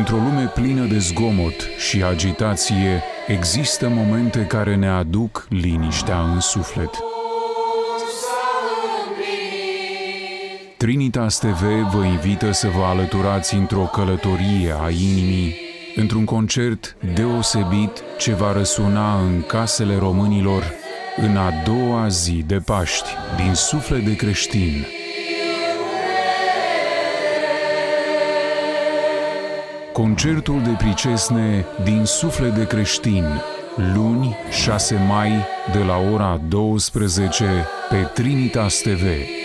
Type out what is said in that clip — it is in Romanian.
Într-o lume plină de zgomot și agitație, există momente care ne aduc liniștea în suflet. Trinitas TV vă invită să vă alăturați într-o călătorie a inimii, într-un concert deosebit ce va răsuna în casele românilor în a doua zi de Paști din Suflet de Creștin. Concertul de pricesne din Suflet de Creștin, luni 6 mai de la ora 12 pe Trinitas TV.